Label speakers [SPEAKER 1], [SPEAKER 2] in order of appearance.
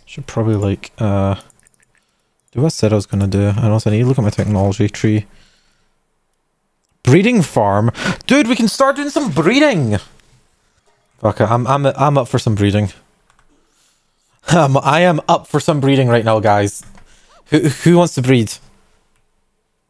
[SPEAKER 1] Should probably like do what I said I was gonna do. And also I need to look at my technology tree. Breeding farm? Dude, we can start doing some breeding! Okay, I'm up for some breeding. I am up for some breeding right now, guys. Who wants to breed?